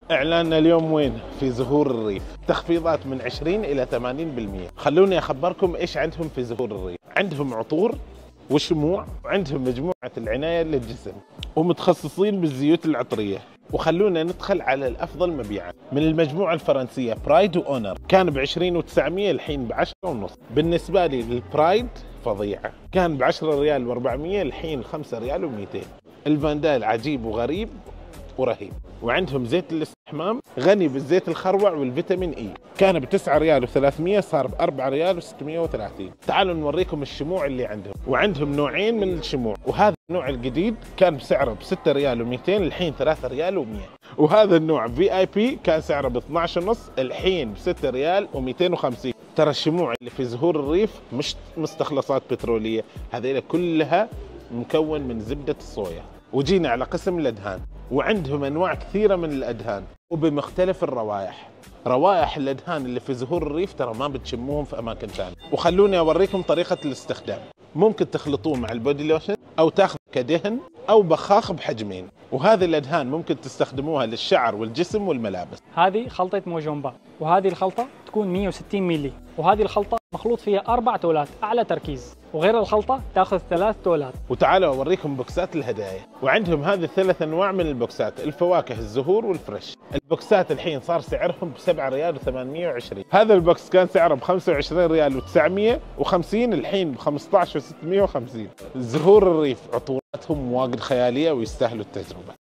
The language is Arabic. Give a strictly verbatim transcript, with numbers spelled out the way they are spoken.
إعلاننا اليوم وين؟ في زهور الريف، تخفيضات من عشرين إلى ثمانين بالمئة. خلوني أخبركم إيش عندهم في زهور الريف. عندهم عطور وشموع، وعندهم مجموعة العناية للجسم، ومتخصصين بالزيوت العطرية. وخلونا ندخل على الأفضل مبيعا من المجموعة الفرنسية برايد وأونر، كان بعشرين وتسعمية الحين بعشرة ونص. بالنسبة لي البرايد فظيعة، كان بعشرة ريال وأربعمية الحين خمسة ريال ومئتين. الفاندال عجيب وغريب ورهيب. وعندهم زيت الاستحمام غني بالزيت الخروع والفيتامين اي، كان بتسعة ريال وثلاثمية صار بأربعة ريال وستمية وثلاثين. تعالوا نوريكم الشموع اللي عندهم. وعندهم نوعين من الشموع، وهذا النوع الجديد كان بسعره بستة ريال ومئتين الحين ثلاثة ريال ومئة. وهذا النوع في اي بي كان سعره ب اثناعش ونص الحين بستة ريال ومئتين وخمسين. ترى الشموع اللي في زهور الريف مش مستخلصات بترولية، هذه كلها مكون من زبدة الصويا. وجينا على قسم الأدهان، وعندهم أنواع كثيرة من الأدهان وبمختلف الروائح. روائح الأدهان اللي في زهور الريف ترى ما بتشموهم في أماكن ثانية. وخلوني أوريكم طريقة الاستخدام. ممكن تخلطوه مع البودي لوشن أو تاخذ كدهن أو بخاخ بحجمين. وهذه الأدهان ممكن تستخدموها للشعر والجسم والملابس. هذه خلطة موجومبا، وهذه الخلطة تكون مئة وستين ميلي، وهذه الخلطة مخلوط فيها أربع تولات أعلى تركيز، وغير الخلطة تاخذ ثلاث تولات. وتعالوا أوريكم بوكسات الهدايا. وعندهم هذه الثلاث أنواع من البوكسات، الفواكه، الزهور والفريش. البوكسات الحين صار سعرهم بسبعة ريال وثمانمية وعشرين. هذا البوكس كان سعره بخمسة وعشرين ريال وتسعمية وخمسين الحين بخمسطعش وستمية وخمسين. زهور الريف عطوراتهم واجد خيالية ويستاهلوا التجربة.